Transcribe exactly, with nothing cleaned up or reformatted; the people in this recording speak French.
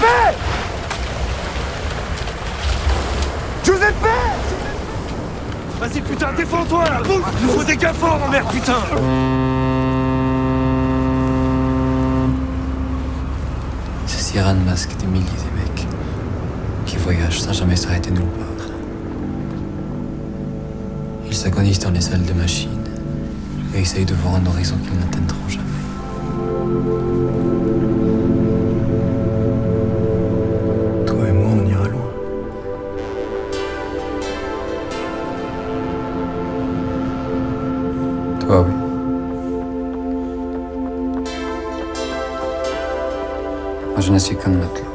Giuseppe! Vas-y putain, défends-toi là! Boum! Il nous faut des gars forts, ma mère, putain! Ces sirènes masquent des milliers de mecs qui voyagent sans jamais s'arrêter nulle part. Ils s'agonisent dans les salles de machines et essayent de voir un horizon qu'ils n'atteindront jamais. Toi et moi, on ira loin. Toi, oui. Moi, je ne suis qu'un matelot.